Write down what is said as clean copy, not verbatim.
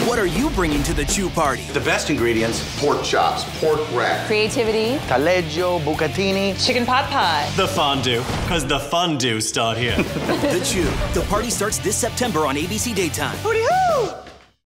What are you bringing to the Chew Party? The best ingredients: pork chops, pork rack, creativity, taleggio, bucatini, chicken pot pie. The fondue, because the fondue start here. The Chew. The party starts this September on ABC Daytime. Hooty hoo!